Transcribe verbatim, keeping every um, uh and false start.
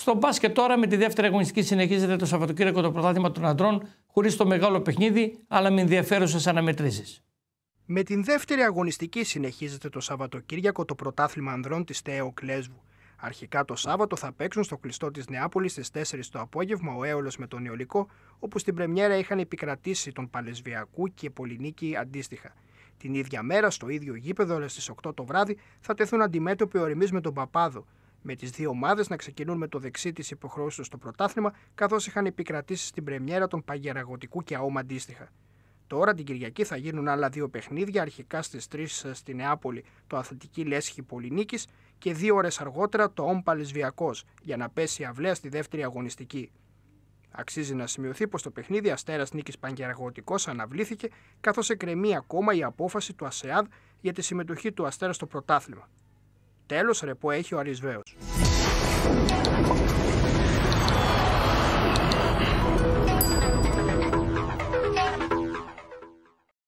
Στο μπάσκετ τώρα, με τη δεύτερη αγωνιστική συνεχίζεται το Σαββατοκύριακο το πρωτάθλημα των ανδρών, χωρίς το μεγάλο παιχνίδι, αλλά με ενδιαφέρουσες αναμετρήσεις. Με την δεύτερη αγωνιστική συνεχίζεται το Σαββατοκύριακο το πρωτάθλημα ανδρών της ΤΕΟΚ Λέσβου. Αρχικά το Σάββατο θα παίξουν στο κλειστό της Νεάπολης στις τέσσερις το απόγευμα ο Έολος με τον Ιολικό, όπου στην πρεμιέρα είχαν επικρατήσει τον Παλαισβιακού και Πολυνίκη αντίστοιχα. Την ίδια μέρα, στο ίδιο γήπεδο, αλλά στις οκτώ το βράδυ, θα τεθούν αντιμέτωποι ο Οριμής με τον Παπάδο, με τις δύο ομάδες να ξεκινούν με το δεξί της υποχρεώσεως στο πρωτάθλημα, καθώς είχαν επικρατήσει στην πρεμιέρα τον Παγιαραγωτικού και ΑΟΜ αντίστοιχα. Τώρα την Κυριακή θα γίνουν άλλα δύο παιχνίδια, αρχικά στις τρεις στη Νεάπολη το Αθλητική Λέσχη Πολυνίκης και δύο ώρες αργότερα το ΑΟΜ Παλαισβιακός, για να πέσει η αυλαία στη δεύτερη αγωνιστική. Αξίζει να σημειωθεί πως το παιχνίδι Αστέρας Νίκης Παγιαραγωτικός αναβλήθηκε, καθώς εκκρεμεί ακόμα η απόφαση του ΑΣΕΑΔ για τη συμμετοχή του Αστέρα στο πρωτάθλημα. Τέλος, ρεπό έχει ο Αρισβαίος.